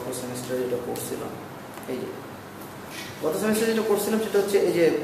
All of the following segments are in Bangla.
গত সেমিস্টারে যেটা করছিলাম, এই যে গত সেমিস্টারে যেটা করছিলাম সেটা হচ্ছে এই যে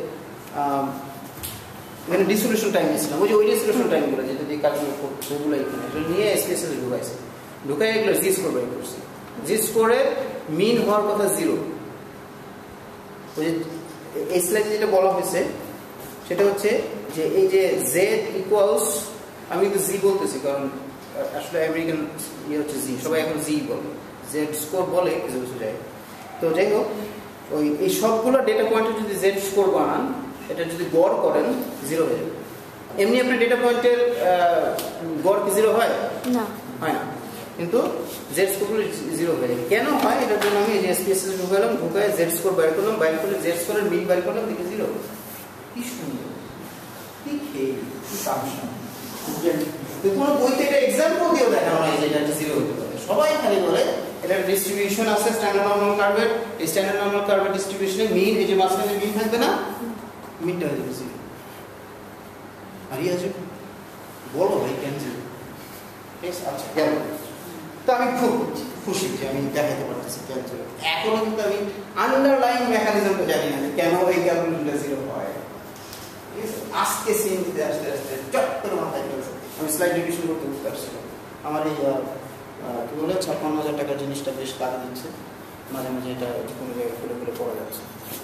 এখানে ডিসোলিউশন টাইম নিয়েছিলাম, ওই ডিসোলিউশন টাইমগুলো যেটা দিয়ে কাজগুলো ওগুলো এখানে এটা নিয়ে এসপিএসএস ঢুকাইছে, ঢুকাই এগুলো জি স্কোর বের করছি। জি স্কোরে মিন হওয়ার কথা 0। ওই যে এই স্লাইডে যেটা বলা হয়েছে সেটা হচ্ছে যে এই যে জেড ইকুয়ালস, আমি কিন্তু জি বলতেছি কারণ আসলে আমেরিকান ইয়ে হচ্ছে জি, সবাই এখন জি বলে, জেড স্কোর বলে কিছু কিছু জায়গায়। তো যাই হোক, ওই এই সবগুলো ডেটা পয়েন্টে যদি জেড স্কোর বানান, এটা যদি গড় করেন 0 হয়ে যাবে। এমনি আপনার ডেটা পয়েন্টের গড় কি 0 হয়? না, হয় না, কিন্তু জেড স্কোরগুলো 0 হয়ে যাবে। কেন হয়? এটার জন্য আমি যে এসপিএসএস ঢুকালাম, ঢুকায় জেড স্কোর বাইর করলাম, বাইর করে জেড স্কোরের মিন বাইর করলাম, দেখে 0। কি সুন্দর, কি খেয়ে, কি সামসা। কোনো বইতে এটা এক্সাম্পল দিয়েও দেখানো হয় যে এটা 0 হতে পারে। সবাই খালি বলে এটা ডিস্ট্রিবিউশন আছে স্ট্যান্ডার্ড নরমাল কার্ভের, এই স্ট্যান্ডার্ড নরমাল কার্ভের ডিস্ট্রিবিউশনে মিন, এই যে মাঝখানে মিন থাকবে না, মিনটা হয়ে যাবে 0। আর ইয়ে আছে বলো ভাই কেন 0? ঠিক আছে, আচ্ছা গেল। তো আমি খুব খুশি যে আমি দেখাতে পারতেছি কেন 0। এখনো কিন্তু আমি আন্ডারলাইন মেকানিজমটা জানি না যে কেন এই ক্যালকুলেশনটা 0 হয়। ঠিক আছে, আজকে সিন দিতে আসতে আসতে চট করে মাথায় চলছে। আমি স্লাইড রিভিশন করতে বুঝতে পারছিলাম আমার এই কি বলে 56,000 টাকার জিনিসটা বেশ কাজে দিচ্ছে, মাঝে মাঝে এটা কোনো জায়গায় খুলে খুলে পড়া যাচ্ছে।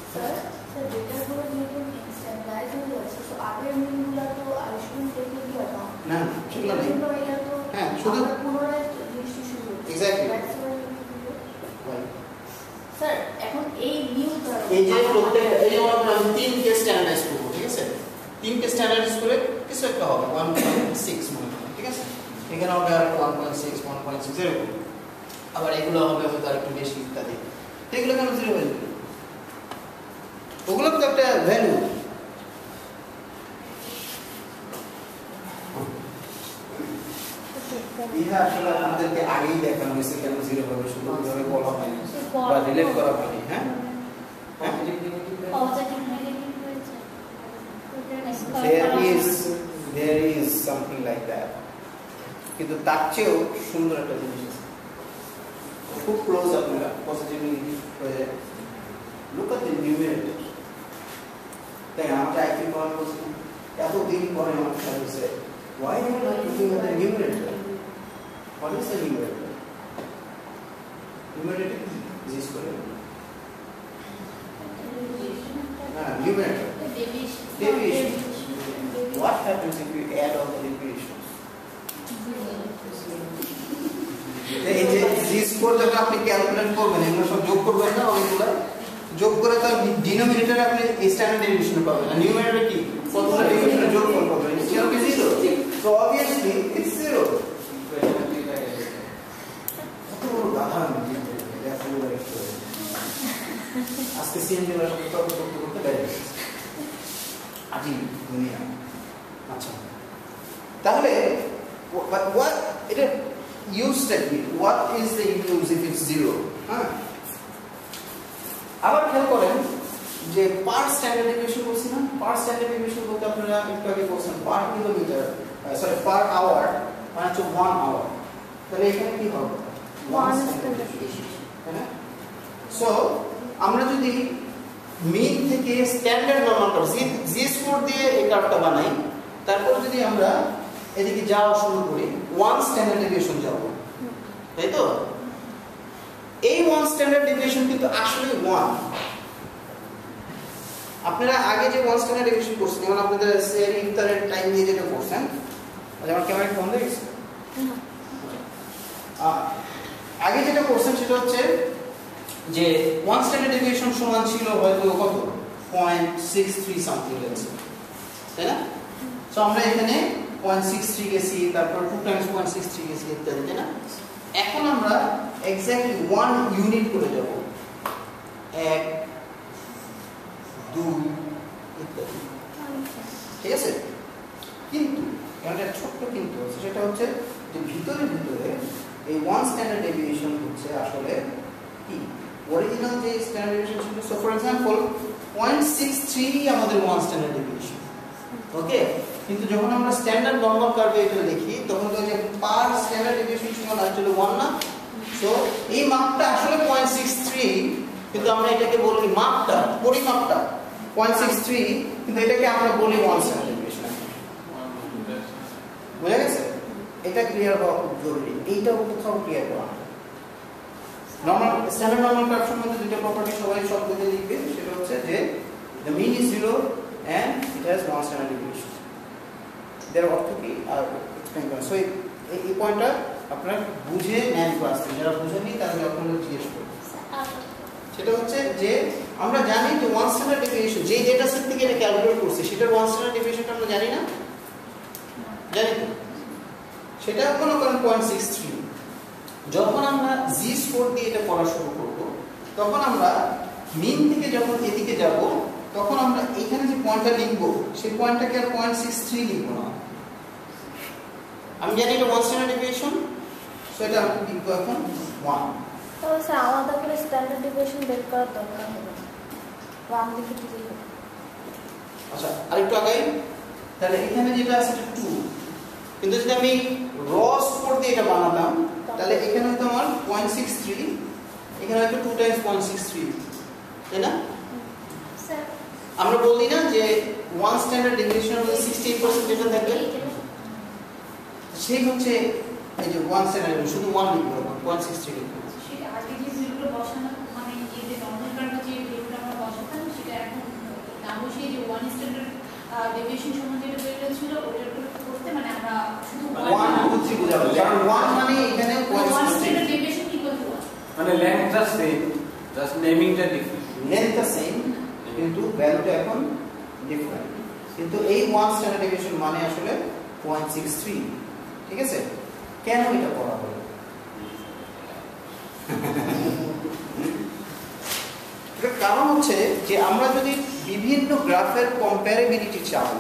না সেগুলো নেই, হ্যাঁ শুধু এক্স্যাক্টলি স্যার এখন এই নিউ এই যে প্রত্যেক এই যে আমরা 3 কে স্ট্যান্ডার্ডাইজ করব, ঠিক আছে, 3 কে স্ট্যান্ডার্ডাইজ করে কিছু একটা হবে 1.6 মনে হয়, ঠিক আছে, এখানে হবে আর 1.6 1.6 এরকম, আবার এগুলো হবে হয়তো আর একটু বেশি ইত্যাদি। এগুলো কেন 0 হয়ে যাবে? ওগুলো তো একটা ভ্যালু। ইহা আসলে আমাদেরকে আগেই দেখানো হয়েছে কেন 0 হবে, শুধু ওইভাবে বলা হয়নি বা রিলেট করা হয়নি। হ্যাঁ there is something like that, কিন্তু তার চেয়েও সুন্দর একটা জিনিস আছে, খুব ক্লোজ আপনারা পজিটিভলি হয়ে যায়। Look at the numerator. তাই আমরা একই কথা বলছি, এতদিন পরে আমার খেয়াল হয়েছে, why are you not looking at the numerator? What is the numerator? Numerator is করে numerator deviation. What happens if you add all the deviations? এই যে জি স্কোর যখন আপনি ক্যালকুলেট করবেন, এগুলো সব যোগ করবেন না, অনেকগুলো যোগ করে তো ডিনোমিনেটরে আপনি স্ট্যান্ডার্ড ডেভিয়েশন পাবেন, আর নিউমারেটরে কি কতগুলো ডেভিয়েশনের যোগফল পাবেন, সেটা কি 0? So obviously it's 0. কত বড় গাধা আমি আজকে সিএনজির সাথে তর্ক করতে করতে বেড়ে আজি দুনিয়া। আচ্ছা তাহলে what এটা use statement, what is the use if it's 0? হ্যাঁ, আবার খেয়াল করেন যে পার স্ট্যান্ডার্ড ডেভিয়েশন বলছি না, পার স্ট্যান্ডার্ড ডেভিয়েশন বলতে আপনারা একটু আগে বলছেন per kilometre, sorry per hour, মানে হচ্ছে 1 আওয়ার। তাহলে এখানে কি হবে 1 স্ট্যান্ডার্ড ডেভিয়েশন, তাই না? সো আমরা যদি মিন থেকে standard normal curve Z score দিয়ে এই কার্ভটা বানাই, তারপর যদি আমরা এদিকে যাওয়া শুরু করি 1 স্ট্যান্ডার্ড ডেভিয়েশন যাব, তাই তো? এই 1 স্ট্যান্ডার্ড ডেভিয়েশন কিন্তু আসলে 1। আপনারা আগে যে 1 স্ট্যান্ডার্ড ডেভিয়েশন করছেন, যেমন আপনাদের সেরি ইফতারের টাইম নিয়ে যেটা করছেন, আমার ক্যামেরা বন্ধ হয়ে গেছে, আগে যেটা করছেন সেটা হচ্ছে যে 1 স্ট্যান্ডার্ড ডেভিয়েশন সমান ছিল হয়তো কত 0.63 সামথিং লেটস, তাই না? সো আমরা এখানে 0.63 গেছি, তারপর 2 টাইমস 0.63 গেছি ইত্যাদি, তাই না? এখন আমরা এক্স্যাক্টলি 1 ইউনিট করে যাব, 1 2 ইত্যাদি, ঠিক আছে? কিন্তু একটা ছোট্ট কিন্তু আছে, সেটা হচ্ছে যে ভিতরে এই 1 স্ট্যান্ডার্ড ডেভিয়েশন হচ্ছে আসলে কি অরিজিনাল যে স্ট্যান্ডার্ড ডেভিয়েশন ছিল। সো ফর एग्जांपल 0.63 আমাদের 1 স্ট্যান্ডার্ড ডেভিয়েশন, ওকে? কিন্তু যখন আমরা স্ট্যান্ডার্ড নরমাল কার্ভে এটা লিখি তখন তো যে পার স্ট্যান্ডার্ড ডেভিয়েশন সমান আসলে 1 না, সো তো এই মাপটা আসলে 0.63, কিন্তু আমরা এটাকে বলি মাপটা, পরিমাপটা 0.63, কিন্তু এটাকে আমরা বলি 1 স্ট্যান্ডার্ড ডেভিয়েশন। বুঝা গেছে? এটা ক্লিয়ার হওয়া খুব জরুরি, এইটাও কোথাও ক্লিয়ার করা। নরমাল স্ট্যান্ডার্ড নরমাল কার্ভ সম্বন্ধে দুটো প্রপার্টি সবাই সব দিকে লিখবে, সেটা হচ্ছে যে the mean is 0 and it has 1 standard deviation. এর অর্থ কি আর এক্সপ্লেইন করা। সো এই পয়েন্টটা আপনারা বুঝে নেন ক্লাসে, যারা বুঝেনি তারা আপনারা জিজ্ঞেস করুন। সেটা হচ্ছে যে আমরা জানি যে 1 স্ট্যান্ডার্ড ডেভিয়েশন যে ডেটা সেট থেকে এটা ক্যালকুলেট করছে সেটার 1 স্ট্যান্ডার্ড ডেভিয়েশনটা আমরা জানি না, জানি তো। সেটা মনে করেন 0.63। যখন আমরা জি স্কোর দিয়ে এটা পড়া শুরু করব, তখন আমরা মিন থেকে যখন এদিকে যাব, তখন আমরা এখানে যে পয়েন্টটা লিখব সেই পয়েন্টটাকে আর 0.63 লিখব না। আমি জানি এটা 1 স্ট্যান্ডার্ড ডেভিয়েশন, সো এটা আমি লিখব এখন 1। তো স্যার আলাদা করে স্ট্যান্ডার্ড ডেভিয়েশন বের করার দরকার হবে, 1 লিখে দিলেই হবে। আচ্ছা আরেকটু আগাই, তাহলে এখানে যেটা আছে এটা 2, কিন্তু যদি আমি র স্কোর দিয়ে এটা বানাতাম তাহলে এখানে হয়তো আমার 0.63, এখানে হয়তো 2 টাইমস 0.63, তাই না? স্যার আমরা বলি না যে 1 স্ট্যান্ডার্ড ডেভিয়েশন হলে 68% যেটা থাকবে সেই হচ্ছে এই যে 1 স্ট্যান্ডার্ড, শুধু 1 লিখবো, 0.63 লিখবো। সেটা আগে যে ভ্যালুটা বসানো, মানে এই যে নরমাল কার্ভে যে ভ্যালুটা আমরা বসাতাম, সেটা এখন না বসিয়ে যে 1 স্ট্যান্ডার্ড ডেভিয়েশন সম্বন্ধে যেটা বের ছিল ওটার উপর করতে, মানে আমরা শুধু 1 2 3 বোঝাবো, কারণ 1 মানে এখানে 1 স্ট্যান্ডার্ড 0.63, ডেভিয়েশন ইকুয়াল টু 1, মানে লেন্থটা সেম, জাস্ট নেমিংটা ডিফারেন্ট। লেন্থটা সেম কিন্তু ভ্যালুটা এখন ডিফারেন্ট। কিন্তু এই 1 স্ট্যান্ডার্ড ডেভিয়েশন মানে আসলে 0.63, ঠিক আছে? কেন এটা করা হলো? এর কারণ হচ্ছে যে আমরা যদি বিভিন্ন গ্রাফের কম্পারেবিলিটি চাই,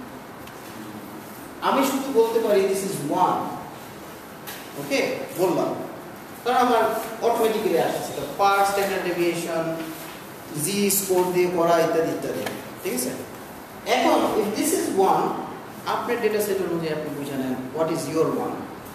আমি শুধু বলতে পারি দিস ইজ 1, ওকে বললাম, কারণ আমার অটোমেটিক্যালি আসছে per standard deviation, Z score দিয়ে করা ইত্যাদি ইত্যাদি, ঠিক আছে? এখন ইফ দিস ইজ 1, আপনার ডেটা সেট অনুযায়ী আপনি বুঝে নেন হোয়াট ইজ ইয়োর 1,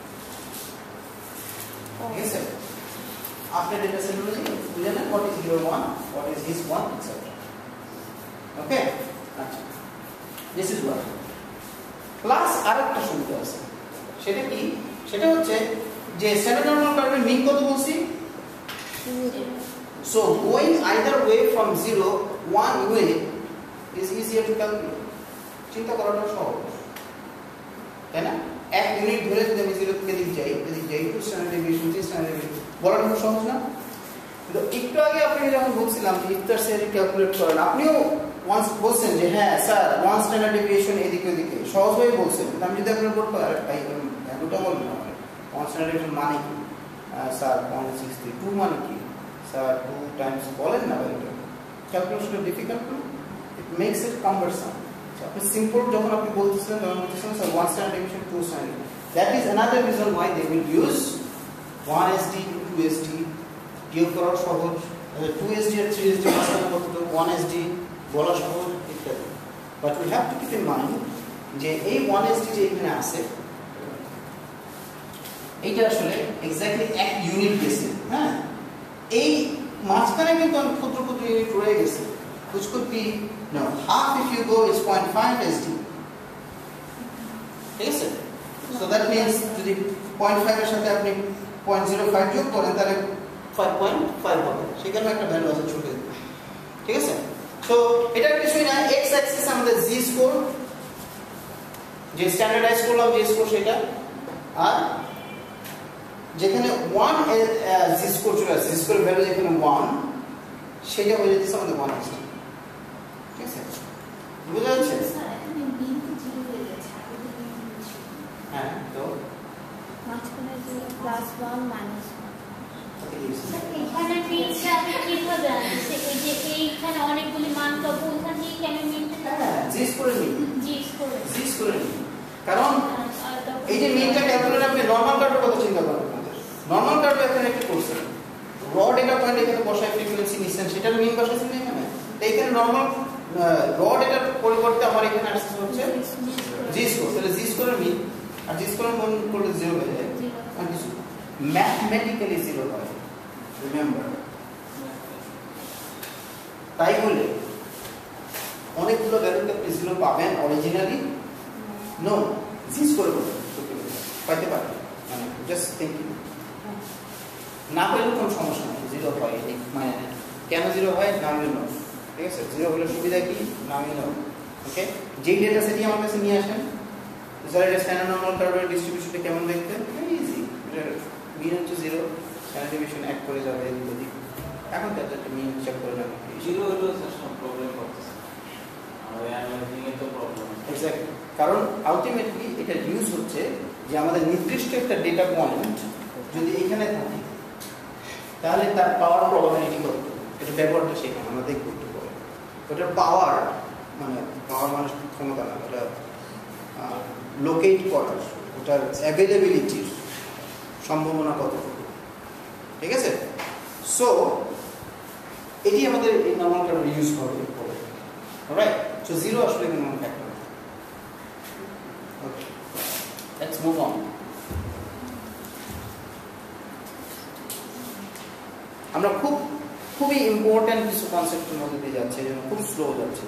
ঠিক আছে? আপনার ডেটা সেট অনুযায়ী বুঝে নেন what is your 1, what is his 1, etcetera. Okay, আচ্ছা দিস ইজ 1 প্লাস আরেকটা সুবিধা আছে, সেটা কি? সেটা হচ্ছে যে স্ট্যান্ডার্ড নরমাল কার্ভের মিন কত বলছি? So going either way from 0 one way is easier to calculate. চিন্তা করাটা সহজ, তাই না? এক ইউনিট ধরে যদি আমি 0 থেকে এদিকে যাই 2 স্ট্যান্ডার্ড ডেভিয়েশন 3 স্ট্যান্ডার্ড ডেভিয়েশন বলাটা খুব সহজ না? কিন্তু একটু আগে আপনাকে যখন বলছিলাম যে ইফতার সেরি ক্যালকুলেট করেন, আপনিও ওয়ান্স বলছেন যে হ্যাঁ স্যার 1 স্ট্যান্ডার্ড ডেভিয়েশন এদিকে ওদিকে সহজভাবে বলছেন, কিন্তু আমি যদি আপনার বলবো আরে ভাই ভ্যালুটা বলবেন না, 1 স্ট্যান্ডার্ড ডেভিয়েশন মানে কি স্যার 0.63, 2 মানে কি স্যার 2 টাইমস বলেন না, ভ্যালুটা ক্যালকুলেশনটা ডিফিকাল্ট, ইট মেক্স ইট কাম্বারসাম। আপনি সিম্পল যখন আপনি বলতেছেন তখন বলতেছেন sir 1 standard deviation 2 standard, that is another reason why they will use 1SD 2SD, বিয়োগ করা সহজ, 2SD আর 3SD মাঝখানে কতটুকু, 1SD বলা সহজ ইত্যাদি। But we have to keep in mind যে এই 1SD যে এখানে আছে এইটা আসলে এক্স্যাক্টলি 1 ইউনিট গেছে, হ্যাঁ? এই মাঝখানে কিন্তু অনেক ক্ষুদ্র ক্ষুদ্র ইউনিট রয়ে গেছে, which could be no half if you go is 0.5 SD, ঠিক আছে? So that means যদি 0.5 এর সাথে আপনি 0.05 যোগ করেন তাহলে 5.5 হবে, সেখানে একটা ভ্যালু আছে ছোট, ঠিক আছে? সো এটা কিছুই না, x অ্যাক্সিস আমাদের জি স্কোর, যে স্ট্যান্ডার্ডাইজ করলাম জি স্কোর সেটা, আর যেখানে 1 জি স্কোর চলে আসছে, জি স্কোরের ভ্যালু যেখানে 1 সেটা হয়ে যাচ্ছে আমাদের 1 আসছে, ঠিক আছে? বুঝা যাচ্ছে? স্যার এখানে মিন তো 0 হয়ে যাচ্ছে, আগে তো মিন ছিল, হ্যাঁ, তো মাঝখানে 0 প্লাস 1 মাইনাস 1। এখানে মিনটা আমি কিভাবে আনছি? এই যে এইখানে অনেকগুলি মান পাবো, ওখান থেকে কেন মিনটা? হ্যাঁ, জি স্কোরের মিন, জি স্কোর। জি স্কোরের মিন, কারণ এই যে মিনটা ক্যালকুলেট আপনি নরমাল কার্ভের কথা চিন্তা করেন, নরমাল কার্ভে এখানে একটা করছেন র ডেটা পয়েন্ট এখানে বসায় ফ্রিকোয়েন্সি নিচ্ছেন, সেটার মিন বসাচ্ছেন না এখানে, তো এখানে নরমাল র ডেটার পরিবর্তে আমার এখানে আসছে হচ্ছে জি স্কোর, তাহলে জি স্কোরের মিন, আর জি স্কোরের মান করলে 0 হয়ে যায়, আর কিছু ম্যাথমেটিক্যালি জিরো হয়। রিমেম্বার, তাই বলে অনেকগুলো ভ্যালুতে আপনি জিরো পাবেন অরিজিনালি? নো, জি স্কোরে পাইতে পারেন, মানে জাস্ট থিঙ্কিং। না পেলেও কোনো সমস্যা নেই, জিরো হয় এটি মানে কেন জিরো হয় নামই নো, ঠিক আছে? জিরো হলে সুবিধা কি নামই নো। ওকে, যেই ডেটা সেটি আমার কাছে নিয়ে আসেন, স্যার এটা স্ট্যান্ডার্ড নরমাল কার্ভের ডিস্ট্রিবিউশনটা কেমন দেখতে? ইজি, মিন হচ্ছে জিরো, স্ট্যান্ডার্ড ডিভিশন এক করে যাবে এদিক ওদিক। এখন তাদের একটা মিন চেক করে নেবেন, জিরো হলো স্যার প্রবলেম করতেছে আমাদের অ্যানালাইজিং এর তো প্রবলেম। এক্স্যাক্টলি, কারণ আলটিমেটলি এটা ইউজ হচ্ছে যে আমাদের নির্দিষ্ট একটা ডেটা পয়েন্ট যদি এখানে থাকে তাহলে তার পাওয়ার প্রবাবিলিটি কত, এটা ব্যবহারটা সেখানে আমরা দেখব একটু পরে। ওটার পাওয়ার মানে ক্ষমতা না, ওটা লোকেট করার, ওটার অ্যাভেলেবিলিটির সম্ভাবনা কতটুকু, ঠিক আছে? সো এটি আমাদের এই নরমাল কার্ভ ইউজ হবে পরে, রাইট? সো জিরো আসলে কোনো ফ্যাক্টর না। Okay, let's move on. আমরা খুবই ইম্পর্টেন্ট কিছু কনসেপ্টের মধ্যে দিয়ে যাচ্ছি, যেমন খুব স্লো যাচ্ছে।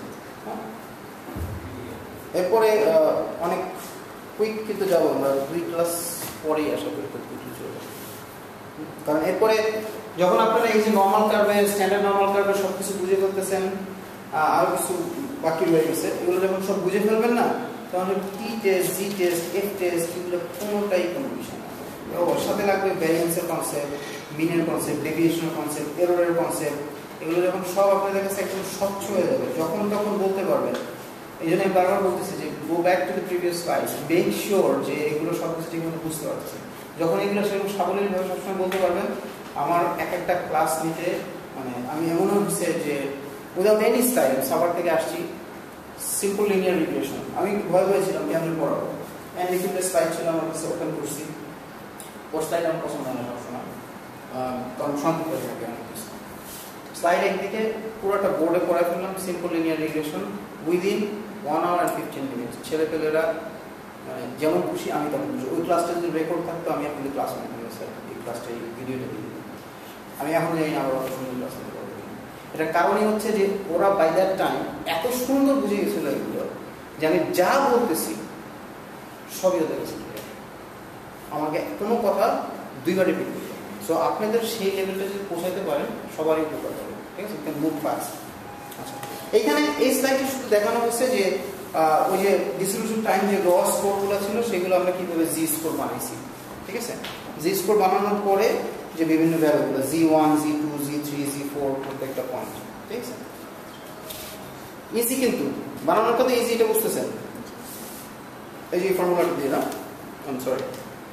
এরপরে অনেক কুইক কিন্তু যাবো আমরা, 2 ক্লাস পরেই আশা করি চলে, কারণ এরপরে যখন আপনারা এই যে নর্মাল কার্ভের স্ট্যান্ডার্ড নর্মাল কার্ভের সব কিছু বুঝে ফেলতেছেন, আরো কিছু বাকি রয়ে গেছে, এগুলো যখন সব বুঝে ফেলবেন না, তখন T test, G test, F test, এগুলো কোনোটাই কোনো বিষয় না। ওর সাথে লাগবে ভ্যারিয়েন্সের কনসেপ্ট, মিনের কনসেপ্ট, ডেভিয়েশনের কনসেপ্ট, এররের কনসেপ্ট। এগুলো যখন সব আপনাদের কাছে একদম স্বচ্ছ হয়ে যাবে, যখন তখন বলতে পারবেন। এই জন্য আমি বারবার বলতেছি যে go back to the previous slide, make sure যে এগুলো সব কিছু ঠিকমতো বুঝতে পারছেন। যখন এগুলো সেরকম সাবলীলভাবে সবসময় বলতে পারবেন, আমার এক একটা ক্লাস নিতে মানে আমি এমনও হচ্ছে যে উইদাউট এনি স্টাইল, সাভার থেকে আসছি, সিম্পল লিনিয়ার রিগ্রেশন, আমি ভয় হয়েছিলাম কেমন পড়াবো, অ্যান্ড স্লাইড ছিল আমার কাছে, ওপেন করছি, ওর স্লাইড আমার পছন্দ হয় না সবসময়, কারণ সংক্ষিপ্ত থাকে অনেক কিছু। স্লাইড একদিকে পুরোটা বোর্ডে পড়াই ফেললাম, simple linear regression within 1 hour and 15 minutes। ছেলেপেলেরা মানে যেমন খুশি আমি তেমন খুশি। ওই ক্লাসটা যদি রেকর্ড থাকতো আমি আপনাদের ক্লাস নিতে স্যার এই ক্লাসটা, এই ভিডিওটা দিয়ে দিই। আমি এখন জানি না আবার সুন্দর ক্লাস নিতে পারবো। এটার কারণই হচ্ছে যে ওরা বাই দ্যাট টাইম এত সুন্দর বুঝে গেছিলো এগুলো, যে আমি যা বলতেছি সবই ওদের কাছে আমাকে কোনো কথা দুইবার রিপিট করতে। সো আপনাদের সেই লেভেলটা যদি পৌঁছাতে পারেন সবারই উপকার হবে, ঠিক আছে? Move fast. আচ্ছা, এইখানে এই স্লাইডে শুধু দেখানো হচ্ছে যে ওই যে ডিস্ট্রিবিউশন টাইম যে র স্কোরগুলো ছিল সেগুলো আমরা কীভাবে জি স্কোর বানাইছি, ঠিক আছে? জি স্কোর বানানোর পরে যে বিভিন্ন ভ্যালুগুলো G1, G2, G3, G4 প্রত্যেকটা পয়েন্ট, ঠিক আছে? ইজি, কিন্তু বানানোর কথা ইজি, এটা বুঝতেছেন? এই যে ফর্মুলাটা দিয়ে না, সরি,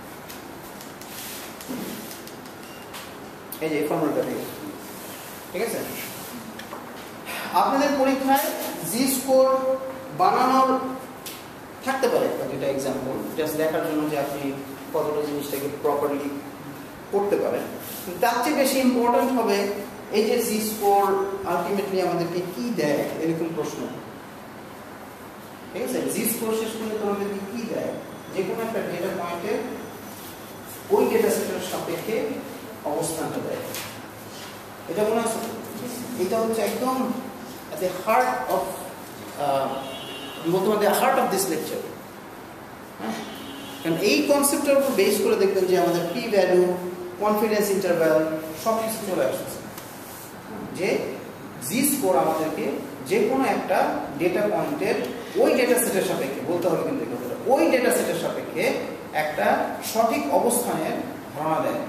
এই যে ফর্মুলাটা দিয়ে, ঠিক আছে? আপনাদের পরীক্ষায় জি স্কোর বানানোর থাকতে পারে যেটা এক্সাম্পল, জাস্ট দেখার জন্য যে আপনি কতটা জিনিসটাকে প্রপারলি করতে পারেন। তার চেয়ে বেশি ইম্পর্টেন্ট হবে এই যে জি স্কোর আলটিমেটলি আমাদেরকে কি দেয়, এরকম প্রশ্ন, ঠিক আছে? জি স্কোর শেষ করে তোমাদেরকে কি দেয়, যে কোনো একটা ডেটা পয়েন্টে ওই ডেটা সেটের সাপেক্ষে অবস্থানটা দেয়। এটা মনে আছে? এটা হচ্ছে একদম the heart of the heart of this lecture. কারণ এই কনসেপ্টের উপর বেস করে দেখবেন যে আমাদের পি ভ্যালু, কনফিডেন্স ইন্টারভ্যাল সব কিছু চলে আসছে, যে জি স্কোর আমাদেরকে যে কোনো একটা ডেটা পয়েন্টের ওই ডেটা সেটের সাপেক্ষে বলতে হবে, কিন্তু ওই ডেটা সেটের সাপেক্ষে একটা সঠিক অবস্থানের ধারণা দেয়।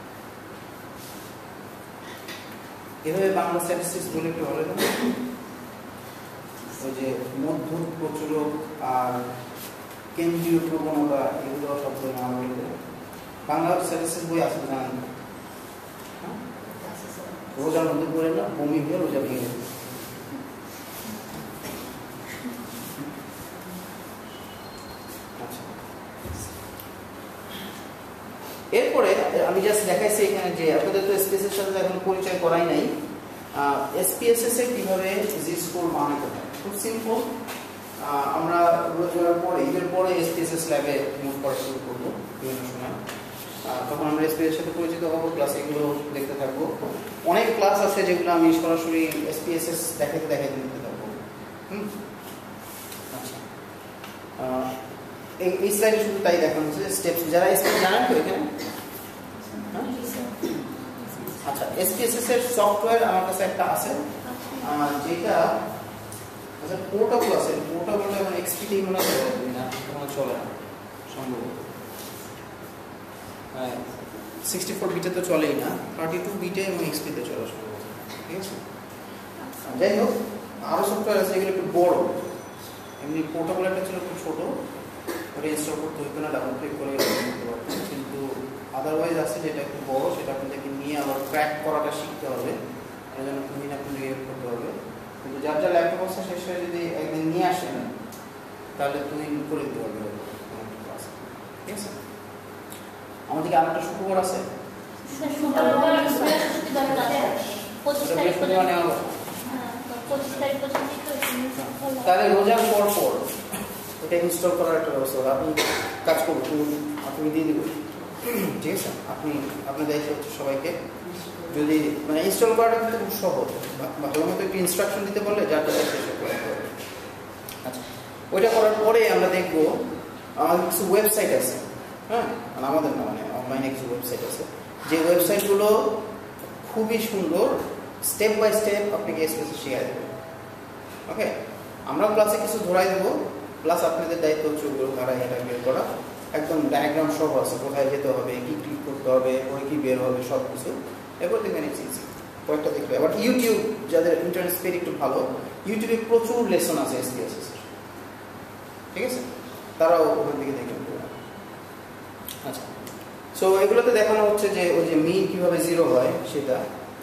এভাবে বাংলা স্ট্যাটিস্টিক্স বলে একটু ভালো লাগে, ওই যে মধ্য প্রচুরক আর কেন্দ্রীয় প্রবণতা, এগুলো শব্দ না বললে বাংলা স্ট্যাটিস্টিক্স বই আসলে জানেন না। রোজা নদী করে না, বমি হয়ে রোজা ভেঙে যাবে। এরপরে আমি জাস্ট দেখাইছি এখানে যে আপনাদের তো এসপিএসএস এর সাথে এখন পরিচয় করাই নাই। এসপিএসএস এ কিভাবে জি স্কোর বানাতে হয় খুব সিম্পল। আমরা রোজার পরে ঈদের পরে এসপিএসএস ল্যাবে মুভ করা শুরু করবো বিভিন্ন সময়। তখন আমরা এসপিএস এর সাথে পরিচিত হবো, ক্লাস এগুলো দেখতে থাকবো। অনেক ক্লাস আছে যেগুলো আমি সরাসরি এসপিএসএস দেখাতে দিতে থাকবো। আচ্ছা, এই স্লাইডে শুধু তাই দেখানো হচ্ছে স্টেপস। যারা স্টেপ জানেন তো এখানে? আচ্ছা, এসপিএসএস এর সফটওয়্যার আমার কাছে একটা আছে, যেটা আচ্ছা পোর্টেবল আছে। পোর্টেবল এবং এক্সপিটি মনে হয় না, কোনো চলে না সম্ভবত। 64 বিটে তো চলেই না, 32 বিটে এবং এক্সপিতে চলে সম্ভবত। ঠিক আছে, যাই হোক আরও সফটওয়্যার আছে এগুলো একটু বড়। এমনি পোর্টেবল একটা ছিল খুব ছোটো, ওটা ইনস্টল করতে হতো না, ডাবল ক্লিক করে করতে পারতেন। কিন্তু আদারওয়াইজ আছে যেটা একটু বড়, সেটা আপনাদেরকে নিয়ে আবার ক্র্যাক করাটা শিখতে হবে, এই জন্য দিন আপনাদের ইয়ে করতে হবে। কিন্তু যার যা ল্যাপটপ আছে শেষ হয়ে যদি একদিন নিয়ে আসেন তাহলে তুমি করে দিতে পারবে। ঠিক আছে, আমাদেরকে আরেকটা শুক্রবার আছে, তাহলে রোজার পর ওটা ইনস্টল করার একটা ব্যবস্থা হবে। আপনি কাজ করুন, আপনি দিয়ে দেবেন। ঠিক আছে, আপনার দায়িত্ব হচ্ছে সবাইকে যদি মানে ইনস্টল করাটা কিন্তু খুব সহজ, ভালো মতো একটু ইনস্ট্রাকশন দিতে বললে যার যার শেষে করে দেবে। আচ্ছা, ওইটা করার পরে আমরা দেখবো আমাদের কিছু ওয়েবসাইট আছে। হ্যাঁ, আমাদের না, মানে অনলাইনে কিছু ওয়েবসাইট আছে, যে ওয়েবসাইটগুলো খুবই সুন্দর, স্টেপ বাই স্টেপ আপনাকে এসপিএস শিখিয়ে দেবে। ওকে, আমরা ক্লাসে কিছু ধরাই দেবো, প্লাস আপনাদের দায়িত্ব হচ্ছে ওগুলো ধারা এটা বের করা। একদম ডায়াগ্রাম সব আছে, কোথায় যেতে হবে, কি ক্লিক করতে হবে, পরে কি বের হবে, সব কিছু এরপর দেখবেন ইজি কয়েকটা দেখবে। আবার ইউটিউব, যাদের ইন্টারনেট স্পিড একটু ভালো, ইউটিউবে প্রচুর লেসন আছে এসপিএস। ঠিক আছে, তারাও ওখান থেকে দেখে নেবে। আচ্ছা, সো এগুলোতে দেখানো হচ্ছে যে ওই যে মিন কিভাবে 0 হয় সেটা।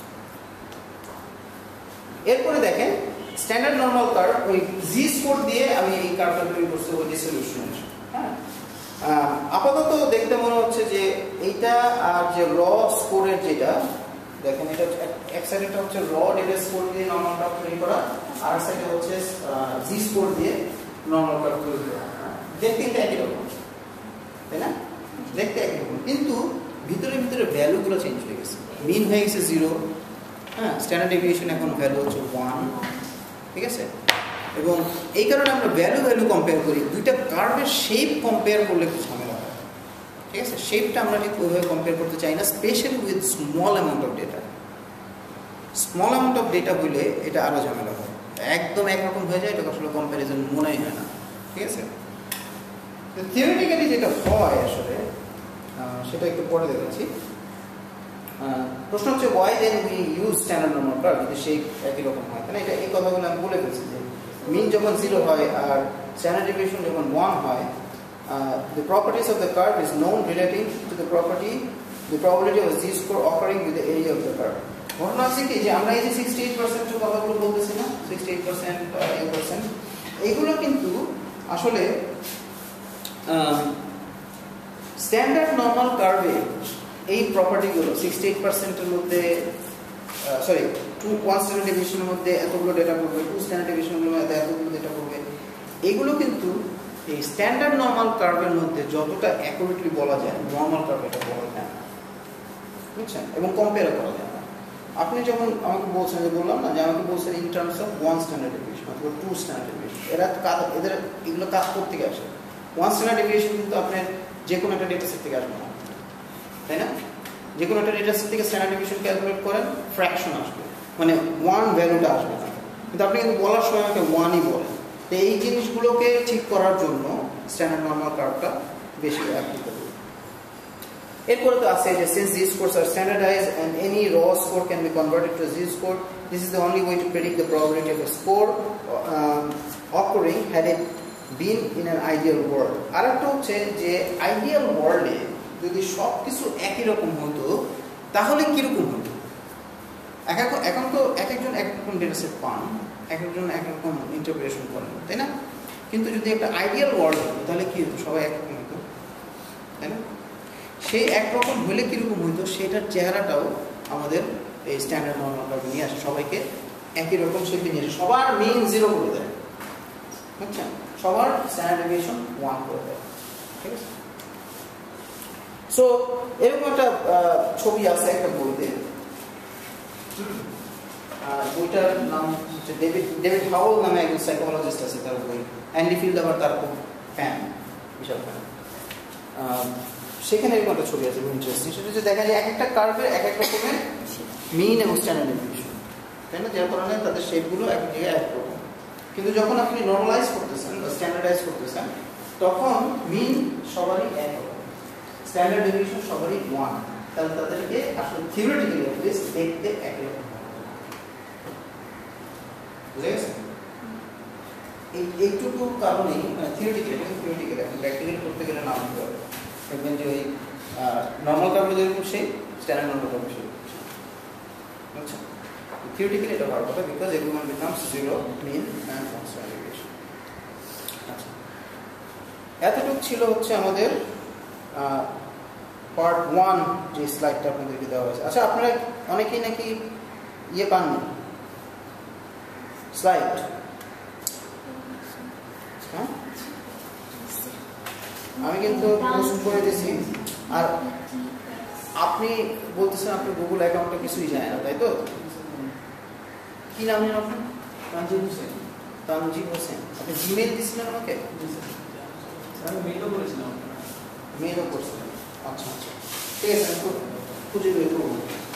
এরপরে দেখেন স্ট্যান্ডার্ড নরমাল কার্ভ, ওই জি স্কোর দিয়ে আমি এই কার্ভটা তৈরি করছি ওই ডিসলিউশনের। হ্যাঁ, আপাতত দেখতে মনে হচ্ছে যে এইটা আর যে র স্কোরের যেটা দেখেন, এটা এক সাইডেটা হচ্ছে র ডেটা স্কোর দিয়ে নরমাল কার্ভ তৈরি করা, আর সাইডে হচ্ছে জি স্কোর দিয়ে নরমাল কার্ভ তৈরি করা। দেখতে কিন্তু একই রকম, তাই না? দেখতে একই রকম, কিন্তু ভিতরে ভ্যালুগুলো চেঞ্জ হয়ে গেছে। মিন হয়ে গেছে 0, হ্যাঁ, স্ট্যান্ডার্ড ডেভিয়েশন এখন ভ্যালু হচ্ছে 1। ঠিক আছে, এবং এই কারণে আমরা ভ্যালু কম্পেয়ার করি। দুইটা কার্ভের শেপ কম্পেয়ার করলে একটু ঝামেলা হয়। ঠিক আছে, শেপটা আমরা ঠিক ওইভাবে কম্পেয়ার করতে চাই না, specially with small amount of data. Small amount of data হইলে এটা আরও ঝামেলা হয়, একদম একরকম হয়ে যায়, এটা আসলে কম্প্যারিজন মনেই হয় না। ঠিক আছে, থিওরিটিক্যালি যেটা হয় আসলে সেটা একটু পরে দেখাচ্ছি। প্রশ্ন হচ্ছে why then we use standard normal curve যদি শেপ একই রকম হয়, তাই না? এটা এই কথাগুলো আমি বলে ফেলছি যে মিন যখন 0 হয় আর স্ট্যান্ডার্ড ডেভিয়েশন যখন 1 হয়, the properties of the curve is known relating to the probability of z-score occurring with the area of the curve. ঘটনা আছে কি যে আমরা এই যে 68% কথাগুলো বলতেছি না, 68%, 8%, এইগুলো কিন্তু আসলে স্ট্যান্ডার্ড নরমাল কার্ভে এই প্রপার্টিগুলো 68%-এর মধ্যে, সরি 1 স্ট্যান্ডার্ড ডেভিয়েশনের মধ্যে এতগুলো ডেটা করবে, 2 স্ট্যান্ডার্ড ডেভিয়েশনের মধ্যে এতগুলো ডেটা করবে, এগুলো কিন্তু এই স্ট্যান্ডার্ড নরমাল কার্ভের মধ্যে যতটা অ্যাকুরেটলি বলা যায় নরমাল কার্ভ এটা বলা যায় না, বুঝছেন? এবং কম্পেয়ার করা যায় না। আপনি যখন আমাকে বলছেন, যে বললাম না যে আমাকে বলছেন in terms of 1 standard deviation অথবা 2 স্ট্যান্ডার্ড ডেভিয়েশন, এদের এগুলো কাজ করতে গিয়ে আসে। 1 স্ট্যান্ডার্ড ডেভিয়েশন কিন্তু আপনার যে কোনো একটা ডেটা সেট থেকে আসবে না, তাই না? যে কোনো একটা ডেটা সেট থেকে স্ট্যান্ডার্ড ডেভিয়েশন ক্যালকুলেট করেন, ফ্র্যাকশন আসবে, মানে 1 ভ্যালুটা আসবে না। কিন্তু আপনি কিন্তু বলার সময় আমাকে 1ই বলেন। তো এই জিনিসগুলোকে ঠিক করার জন্য স্ট্যান্ডার্ড নরমাল কার্ভটা বেশি অ্যাপ্লিকেবল। এরপরে তো আছে যে since these scores are standardized and any raw score can be converted to a z-score, this is the only way to predict the probability of a score occurring had it been in an ideal world. আরেকটা হচ্ছে যে আইডিয়াল ওয়ার্ল্ডে যদি সব কিছু একই রকম হতো তাহলে কিরকম হতো। এখন তো একজন একরকম ডেটা সেট পান, একজন একরকম ইন্টারপ্রিটেশন করেন, তাই না? কিন্তু যদি একটা আইডিয়াল ওয়ার্ল্ড হতো তাহলে কি হতো, সবাই একরকম হতো, তাই না? সেই একরকম হলে কীরকম হইতো সেটার চেহারাটাও আমাদের এই স্ট্যান্ডার্ড নরমাল কার্ভে নিয়ে আসে, সবাইকে একই রকম শেপে নিয়ে আসে, সবার মিন 0 করে দেয়, বুঝছেন? সবার স্ট্যান্ডার্ড ডেভিয়েশন 1 করে দেয়। ঠিক আছে, সো এরকম একটা ছবি আছে একটা বইতে, বইটার নাম হচ্ছে ডেভিড হাওল নামে একজন সাইকোলজিস্ট আছে, তার বই। অ্যান্ডি ফিল্ড আবার তার খুব ফ্যান, বিশাল ফ্যান। সেখানে এরকম একটা ছবি আছে খুব ইন্টারেস্টিং। সেটা হচ্ছে দেখা যায় এক একটা কার্ভের এক এক রকমের মিন এবং স্ট্যান্ডার্ড ডেভিয়েশন, তাই না? যার কারণে তাদের শেপগুলো এক জায়গায় এক রকম। কিন্তু যখন আপনি নর্মালাইজ করতেছেন বা স্ট্যান্ডার্ডাইজ করতেছেন, তখন মিন সবারই এক রকম, স্ট্যান্ডার্ড ডেভিয়েশন সবারই 1। তাহলে তাদেরকে আসলে থিওরিটিক্যালি অ্যাটলিস্ট দেখতে একই রকম। বুঝে গেছে? এইটুকু কারণেই থিওরিটিক্যালি এখন প্র্যাকটিক্যালি করতে গেলে না হতে হবে। দেখবেন যে ওই নর্মাল কার্ভ যেরকম সেই স্ট্যান্ডার্ড নর্মাল কার্ভ সেই। আচ্ছা, থিওরিটিক্যালি এটা ভালো কথা, because everyone becomes zero mean and constant deviation. আচ্ছা, এতটুকু ছিল হচ্ছে আমাদের পার্ট 1 যে স্লাইডটা আপনাদেরকে দেওয়া হয়েছে। আচ্ছা, আপনারা অনেকেই নাকি ইয়ে পাননি, স্লাইড। হ্যাঁ, আমি কিন্তু পোস্ট করে দিয়েছি। আর আপনি বলতেছেন আপনি গুগল অ্যাকাউন্টে কিছুই যায় না, তাই তো? কি নাম নেন আপনার? তানজিব হোসেন। তানজিব হোসেন। আপনি জিমেইল দিয়েছিলেন আমাকে? আমি মেইলও করেছিলাম। মেইলও করছিলেন? আচ্ছা আচ্ছা, ঠিক আছে, আমি খুঁজে বের করবো।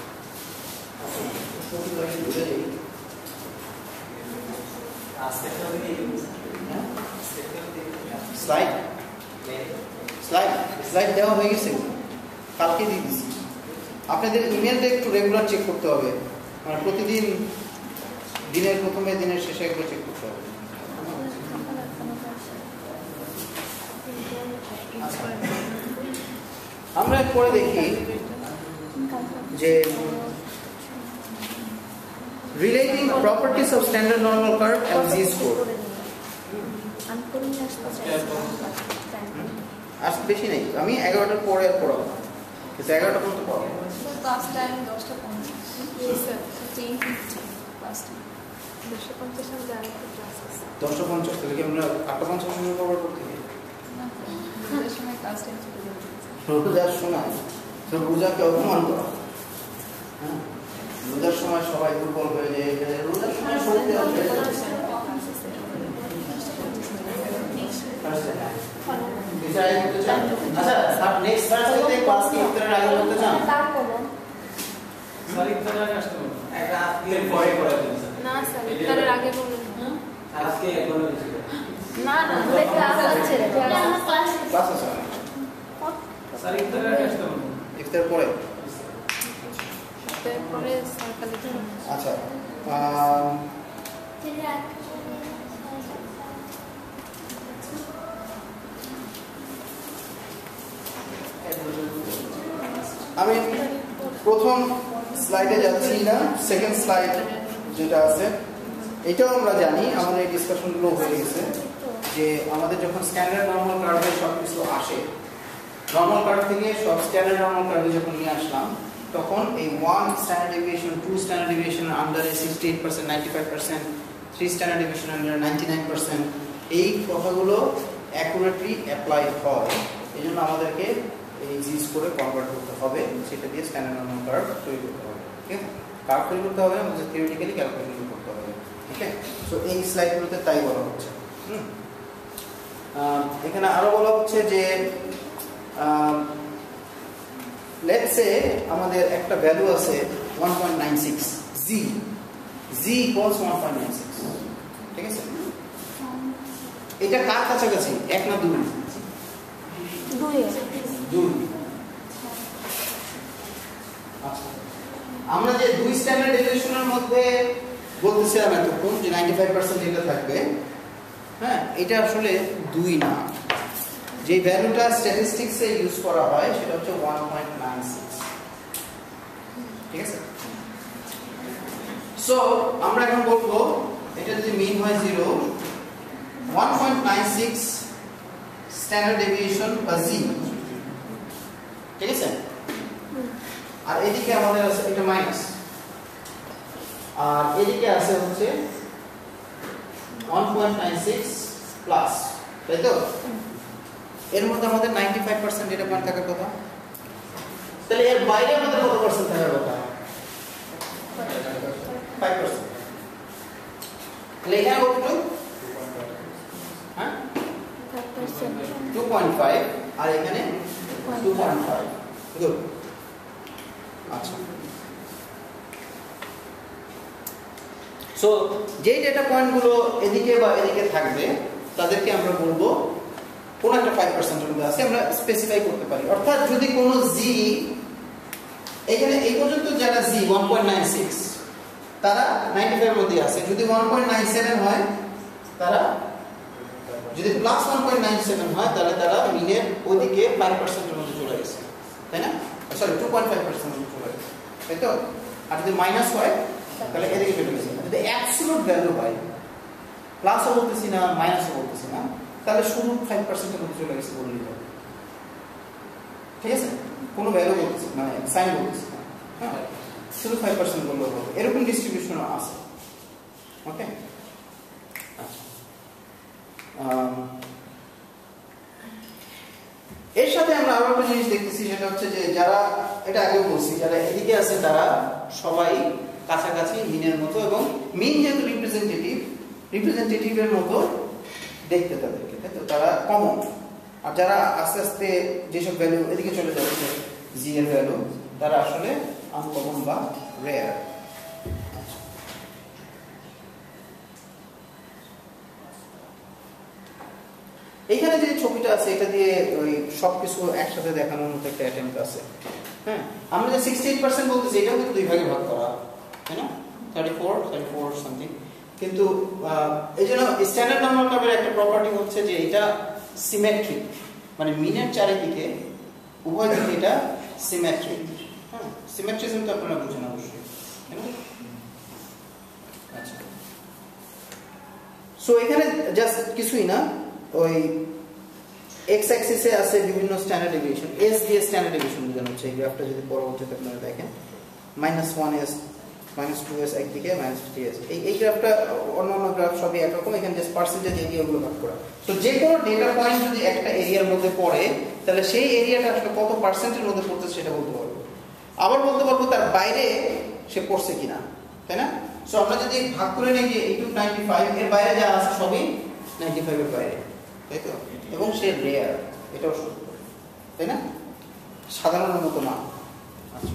স্লাইড স্লাইড দেওয়া হয়ে গেছে, কালকে দিয়ে দিচ্ছি। আপনাদের ইমেলটা একটু রেগুলার চেক করতে হবে, মানে প্রতিদিন দিনের প্রথমে দিনের শেষে একবার চেক করতে হবে। আমরা পরে দেখি যে relating properties of standard normal curve and z-score. আজ বেশি নেই, আমি 11টার পরে আর পড়াবো, কিন্তু 11টা পর্যন্ত পড়াবো। ক্লাস টাইম 10:50 তাহলে কি আমরা 8:50 সময় কভার করতে গিয়ে রোজার সময় তো রোজাকে অপমান করা। হ্যাঁ, রোজার সময় সবাই দুর্বল হয়ে যায়, রোজার সময় সত্যি আচ্ছা, নেক্সট সার্চে ক্লাস কি ইফতারের আগে করতে চান? স্যার ইফতারের আগে আসতে হবে, একটা আজকে পরে করে দিন না স্যার, ইফতারের আগে বলুন। আজকে করে দিন না না, ক্লাস আছে, ক্লাস আছে স্যার ইফতারের আগে আসতে হবে, ইফতার পরে। পরে সরকারি। আচ্ছা, আমি প্রথম স্লাইডে যাচ্ছি না, সেকেন্ড স্লাইড যেটা আছে এটাও আমরা জানি, আমাদের এই ডিসকাশনগুলো হয়ে গেছে যে আমাদের যখন স্ট্যান্ডার্ড নর্মাল কার্ভে সব কিছু আসে, নর্মাল কার্ভ থেকে সব স্ট্যান্ডার্ড নর্মাল কার্ভে যখন নিয়ে আসলাম, তখন এই 1 স্ট্যান্ডার্ড ডেভিয়েশন, 2 স্ট্যান্ডার্ড ডেভিয়েশন আন্ডারে 68%, 95%, 3 স্ট্যান্ডার্ড ডেভিয়েশন আন্ডারে 99%, এই কথাগুলো অ্যাকুরেটলি অ্যাপ্লাই হয়। এই জন্য আমাদেরকে এই জিস করে কনভার্ট করতে হবে, সেটা দিয়ে স্ট্যান্ডার্ড নর্মাল কার্ভ তৈরি করতে হবে। ঠিক আছে, কার্ভ তৈরি করতে হবে, আমাদের থিওরিটিক্যালি ক্যালকুলেশন করতে হবে। ঠিক আছে, সো এই স্লাইডগুলোতে তাই বলা হচ্ছে। এখানে আরো বলা হচ্ছে যে লেটস সে আমাদের একটা ভ্যালু আছে 1.96, z ইকুয়ালস 1.96। ঠিক আছে, এটা কার কাছাকাছি, 1 না 2? 2। আচ্ছা, আমরা যে 2 স্ট্যান্ডার্ড ডেভিয়েশনের মধ্যে বলতেছিলাম এতক্ষণ যে 95% যেটা থাকবে, হ্যাঁ, এটা আসলে 2 না। যে ভ্যালুটা স্ট্যাটিস্টিক্সে ইউজ করা হয় সেটা হচ্ছে 1.96। ঠিক আছে, সো আমরা এখন বলবো এটা যদি মিন হয় 0, 1.96 স্ট্যান্ডার্ড ডেভিয়েশন বা z। ঠিক আছে, আর এদিকে আমাদের আছে এটা মাইনাস, আর এদিকে আছে হচ্ছে 1.96 প্লাস, তাই তো? এর মধ্যে আমাদের 95% যেটা পয়েন্ট থাকার কথা, তাহলে এর বাইরে আমাদের কত পার্সেন্ট থাকার কথা? 5%। তাহলে এখানে কতটুকু? হ্যাঁ 2.5 আর এখানে 2.5। গুড। আচ্ছা, সো যেই ডেটা পয়েন্টগুলো এদিকে বা এদিকে থাকবে তাদেরকে আমরা বলবো কোন একটা 5% এর মধ্যে আছে, আমরা স্পেসিফাই করতে পারি। অর্থাৎ যদি কোনো জি এখানে এই পর্যন্ত যারা জি 1.96 তারা 95 এর মধ্যে আছে, যদি 1.97 হয় তারা, যদি প্লাস 1.97 হয় তাহলে তারা মিনের ওদিকে 5% এর মধ্যে চলে গেছে, তাই না? সরি 2.5% এর মধ্যে চলে গেছে, তাই তো? আর যদি মাইনাস হয় তাহলে এদিকে চলে গেছে। যদি অ্যাবসলিউট ভ্যালু হয়, প্লাসও বলতেছি না মাইনাসও বলতেছি না, তাহলে শুধু 5% এর মধ্যে চলে গেছে বললেই হবে, ঠিক আছে? কোনো ভ্যালু বলতেছি মানে সাইন বলতেছি না, হ্যাঁ, শুধু 5% বললেও হবে। এরকম ডিস্ট্রিবিউশনও আছে, ওকে? এর সাথে আমরা আরো একটা জিনিস দেখতেছি, সেটা হচ্ছে যে যারা, এটা আগেও বলছি, যারা এদিকে আছে তারা সবাই কাছাকাছি মিনের মতো, এবং মিন যেহেতু রিপ্রেজেন্টেটিভের মতো দেখতে তাদেরকে, তাই তো? তারা কমন। আর যারা আস্তে আস্তে যেসব ভ্যালু এদিকে চলে যাচ্ছে জি এর ভ্যালু, তারা আসলে আনকমন বা রেয়ার। এইখানে যে ছবিটা আছে এটা দিয়ে ওই সবকিছু একসাথে দেখানোর মতো একটা অ্যাটেম্প্ট আছে, হ্যাঁ। আমরা যে 68% বলতেছি এটাও কিন্তু দুই ভাগে ভাগ করা, তাই না? 34 সামথিং। কিন্তু এই জন্য স্ট্যান্ডার্ড নরমাল কার্ভের একটা প্রপার্টি হচ্ছে যে এটা সিমেট্রিক, মানে মিনের চারিদিকে উভয় দিকে এটা সিমেট্রিক, হ্যাঁ। সিমেট্রিজম তো আপনারা বুঝেন অবশ্যই, তাই না? আচ্ছা, সো এখানে জাস্ট কিছুই না, ওই এক্স অ্যাক্সিসে আছে বিভিন্ন স্ট্যান্ডার্ড ডেভিয়েশন, এস দিয়ে স্ট্যান্ডার্ড ডেভিয়েশন বোঝানো হচ্ছে। এই গ্রাফটা যদি পরবর্তীতে আপনারা দেখেন, -1s -2s একদিকে -3s, এই গ্রাফটা অন্যান্য গ্রাফ সবই একরকম, এখানে জাস্ট পার্সেন্টেজ এরিয়া গুলো ভাগ করা। তো যে কোনো ডেটা পয়েন্ট যদি একটা এরিয়ার মধ্যে পড়ে, তাহলে সেই এরিয়াটা আসলে কত পার্সেন্টের মধ্যে পড়তেছে সেটা বলতে পারবো। আবার বলতে পারবো তার বাইরে সে পড়ছে কিনা, তাই না? সো আমরা যদি ভাগ করে নিই যে 95 এর বাইরে যা আছে সবই 95 এর বাইরে, তাই তো? এবং সে রেয়ার, এটাও সত্য, তাই না? সাধারণের মতো না। আচ্ছা,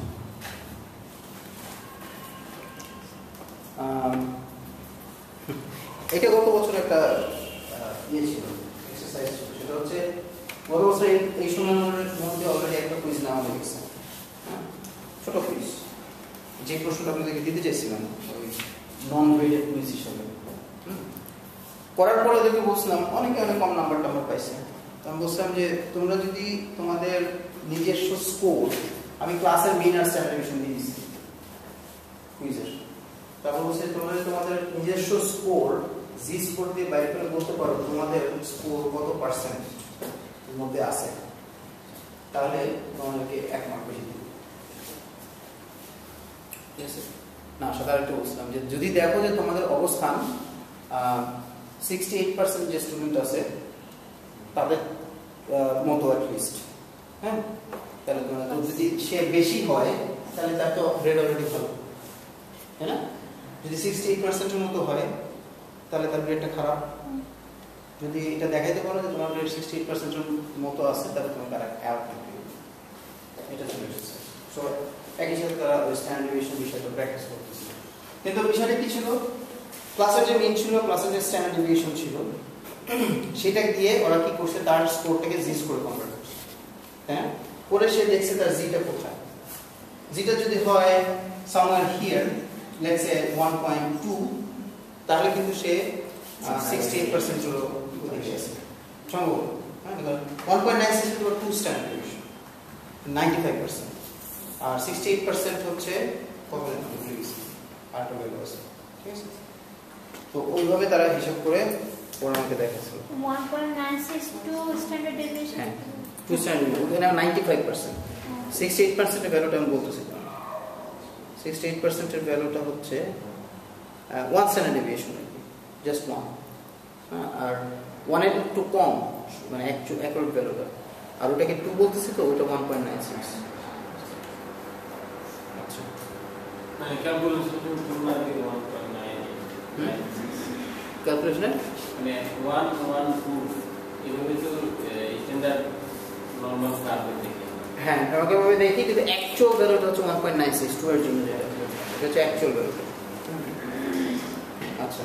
এটা গত বছর একটা ইয়ে ছিল, এক্সারসাইজ ছিল, সেটা হচ্ছে গত বছর এই সময়ের মধ্যে অলরেডি একটা কুইজ নেওয়া হয়ে গেছে, হ্যাঁ, ছোট কুইজ, যে প্রশ্নটা আপনাদেরকে দিতে চাইছিলাম ওই নন গ্রেডেড কুইজ হিসাবে। করার পরে ওদেরকে বলছিলাম, অনেকে অনেক কম নাম্বার পাইছে, আমি বলছিলাম যে তোমরা যদি তোমাদের নিজস্ব স্কোর, আমি ক্লাসের মেইন আর স্ট্যান্ডার্ড ডেভিয়েশন দিয়ে দিচ্ছি কুইজের, তারপর বলছে তোমরা তোমাদের নিজস্ব স্কোর জি স্কোর দিয়ে বাইরে করে বলতে পারো তোমাদের স্কোর কত পার্সেন্ট এর মধ্যে আছে, তাহলে তোমাদেরকে 1 মার্ক বেশি দিবে, ঠিক আছে? না, সাধারণত একটু বলছিলাম যে যদি দেখো যে তোমাদের অবস্থান 68% যে স্টুডেন্ট আছে তাদের মতো অ্যাটলিস্ট, হ্যাঁ, তাহলে যদি সে বেশি হয় তাহলে তার তো গ্রেড অলরেডি ভালো, তাই না? যদি 68% এর মতো হয় তাহলে তার গ্রেডটা খারাপ। যদি এটা দেখাইতে পারো যে তোমার গ্রেড 68% এর মতো আছে, তাহলে তোমার তারা অ্যাড করবে, এটা চলে এসেছে। সো একই সাথে তারা স্ট্যান্ডার্ড ডেভিয়েশন বিষয়টা প্র্যাকটিস করতেছে। কিন্তু বিষয়টা কি ছিল, ক্লাসের যে মিন ছিল, ক্লাসের যে স্ট্যান্ডার্ড ডেভিয়েশন ছিল, সেটা দিয়ে ওরা কি করছে, তার স্কোরটাকে জি স্কোরে কনভার্ট করছে, হ্যাঁ, করে সে দেখছে তার জিটা কোথায়। জিটা যদি হয় somewhere here, let's say 1.2, তাহলে কিন্তু সে 68% হলো ওদিকে আছে সম্ভব, হ্যাঁ, 1.96 হলো 2 স্ট্যান্ডার্ড ডেভিয়েশন 95%, আর 68% হচ্ছে কত আরেকটা ভ্যালু আছে, ঠিক আছে? তো ওইভাবে তারা হিসাব করে ওরা আমাকে দেখাচ্ছিল 1.96 টু স্ট্যান্ডার্ড ডেভিয়েশন, হ্যাঁ, 2 স্ট্যান্ডার্ড, ওখানে 95%, 68% এর ভ্যালুটা আমি বলতেছি, 68% এর ভ্যালুটা হচ্ছে 1 স্ট্যান্ডার্ড ডেভিয়েশন, জাস্ট 1, হ্যাঁ, আর 1 এর একটু কম, মানে অ্যাকুরেট ভ্যালুটা, আর ওটাকে 2 বলতেছি, তো ওটা 1.96, ক্যালকুলেশন করলে 1.9 ক্যালকুলেশনে মানে 1 1 2 এভাবে তো স্ট্যান্ডার্ড নরমাল কার্ভে দেখি। হ্যাঁ আমাকে ভাবে দেখি, কিন্তু অ্যাকচুয়াল ভ্যালুটা হচ্ছে 1.96 2 এর জন্য যেটা এটা হচ্ছে অ্যাকচুয়াল ভ্যালু। আচ্ছা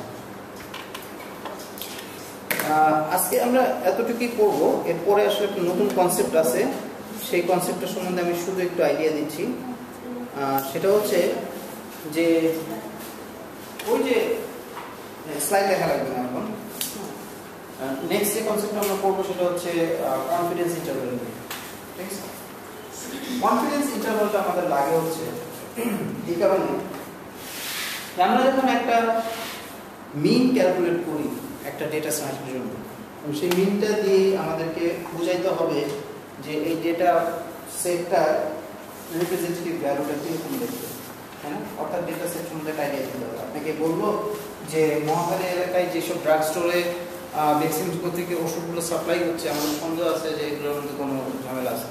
আজকে আমরা এতটুকুই করব। এরপরে আসলে একটা নতুন কনসেপ্ট আছে, সেই কনসেপ্টটা সম্বন্ধে আমি শুধু একটু আইডিয়া দিচ্ছি। সেটা হচ্ছে যে ওই যে স্লাইড দেখা লাগবে না এখন। নেক্সট যে কনসেপ্ট আমরা পড়বো সেটা হচ্ছে কনফিডেন্স ইন্টারভ্যাল। ঠিক আছে, কনফিডেন্স ইন্টারভ্যালটা আমাদের লাগে হচ্ছে এই কারণে আমরা যখন একটা মিন ক্যালকুলেট করি একটা ডেটা সায়েন্সের জন্য, সেই মিনটা দিয়ে আমাদেরকে বোঝাইতে হবে যে এই ডেটা সেটটার রিপ্রেজেন্টেটিভ ভ্যালুটা কিরকম দেখবে। হ্যাঁ, অর্থাৎ ডেটা সেট সম্বন্ধে একটা আইডিয়া দিতে হবে। আপনাকে বলবো যে মহাখালী এলাকায় যেসব ড্রাগ স্টোরে ভ্যাকসিন থেকে ওষুধগুলো সাপ্লাই হচ্ছে, আমাদের সন্দেহ আছে যে এগুলোর মধ্যে কোনো ঝামেলা আছে।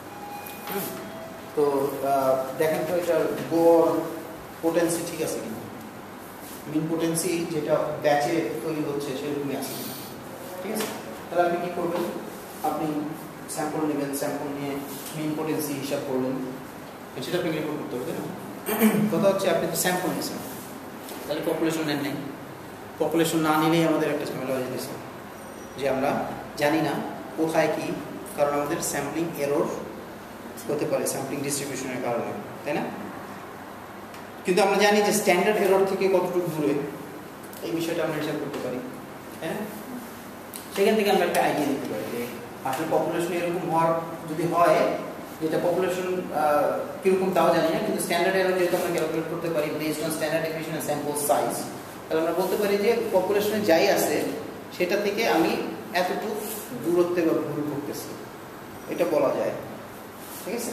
তো দেখেন তো এটার গড় পোটেন্সি ঠিক আছে কিনা, মিন পোটেন্সি যেটা ব্যাচে তৈরি হচ্ছে সেরকমই আছে কিনা। ঠিক আছে, তাহলে আপনি কী করবেন, আপনি স্যাম্পল নেবেন, স্যাম্পল নিয়ে মিন পোটেন্সি হিসাব করবেন, সেটা আপনি রিপোর্ট করতে হবে। না কথা হচ্ছে আপনি তো স্যাম্পল নিয়েছেন, তাহলে পপুলেশন নেন নেই। পপুলেশন না নিলেই আমাদের একটা ঝামেলা হয়ে যেতেছে যে আমরা জানি না কোথায় কি, কারণ আমাদের স্যাম্পলিং এরর হতে পারে স্যাম্পলিং ডিস্ট্রিবিউশনের কারণে, তাই না? কিন্তু আমরা জানি যে স্ট্যান্ডার্ড এরর থেকে কতটুকু দূরে এই বিষয়টা আমরা হিসাব করতে পারি, তাই না? সেখান থেকে আমরা একটা আইডিয়া দিতে পারি যে আসলে পপুলেশন এরকম হওয়ার যদি হয়, যেটা পপুলেশন কীরকম তাও জানি না, কিন্তু স্ট্যান্ডার্ড এরর যেহেতু আমরা ক্যালকুলেট করতে পারি based on standard definition and sample size, তাহলে আমরা বলতে পারি যে পপুলেশনে যাই আছে সেটা থেকে আমি এতটুকু দূরত্বে বা ভুল করতেছি, এটা বলা যায়। ঠিক আছে,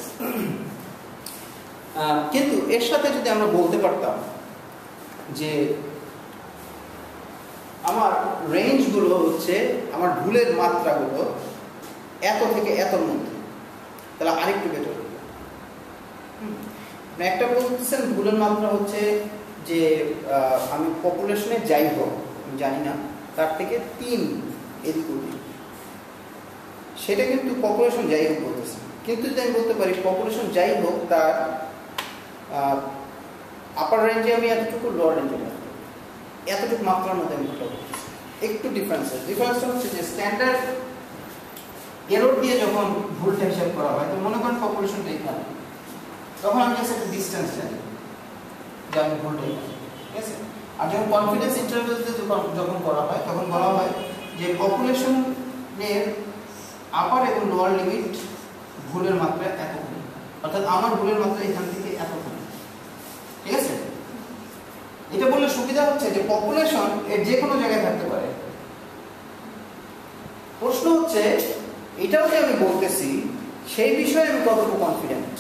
কিন্তু এর সাথে যদি আমরা বলতে পারতাম যে আমার রেঞ্জগুলো হচ্ছে আমার ভুলের মাত্রাগুলো এত থেকে এতর মধ্যে, তাহলে আরেকটু বেটার হবে। একটা বলতেছেন ভুলের মাত্রা হচ্ছে যে আমি পপুলেশনে যাই হোক আমি জানি না তার থেকে 3 এদিক ওদিক, সেটা কিন্তু পপুলেশন যাই হোক বলতেছে। কিন্তু যদি আমি বলতে পারি পপুলেশন যাই হোক তার আপার রেঞ্জে আমি এতটুকু, লোয়ার রেঞ্জে এতটুকু মাত্রার মধ্যে আমি ভুলটা করতেছি, একটু ডিফারেন্সটা হচ্ছে যে স্ট্যান্ডার্ড এরর দিয়ে যখন ভুলটা হিসাব করা হয়, তো মনে করেন পপুলেশনটা এখানে, তখন আমি জাস্ট একটা ডিস্টেন্স জানি যে আমি ভুলটা এখানে। ঠিক আছে, আর যখন কনফিডেন্স ইন্টারভ্যাল দিয়ে যখন করা হয় তখন বলা হয় যে পপুলেশনের আপার এবং লোয়ার লিমিট ভুলের মাত্রা এতখানি, অর্থাৎ আমার ভুলের মাত্রা এখান থেকে এতখানি। ঠিক আছে, এটা বললে সুবিধা হচ্ছে যে পপুলেশন এর যে কোনো জায়গায় থাকতে পারে। প্রশ্ন হচ্ছে এটাও যে আমি বলতেছি সেই বিষয়ে আমি কতটুকু কনফিডেন্ট।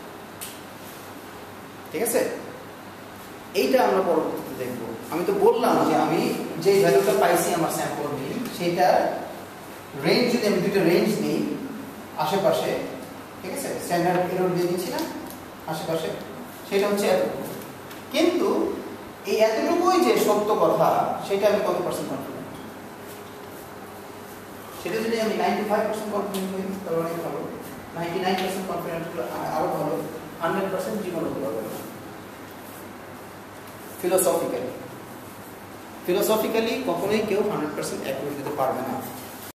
ঠিক আছে, এইটা আমরা পরবর্তীতে দেখব। আমি তো বললাম যে আমি যে ভ্যালুটা পাইছি আমার স্যাম্পল নিই, সেটা রেঞ্জ যদি আমি দুটো রেঞ্জ নিই আশেপাশে, ঠিক আছে, স্ট্যান্ডার্ড এরর দিয়ে দিচ্ছি না আশেপাশে, সেটা হচ্ছে এতটুকু। কিন্তু এই এতটুকুই যে সত্য কথা সেটা আমি কত % কনফিডেন্ট, সেটা যদি আমি 95% কনফিডেন্ট হই তাহলে অনেক ভালো, 99% কনফিডেন্ট হলে আরো ভালো, 100% জীবন হতে পারবে না। ফিলোসফিক্যালি কখনোই কেউ 100% অ্যাকুরেট দিতে পারবে না।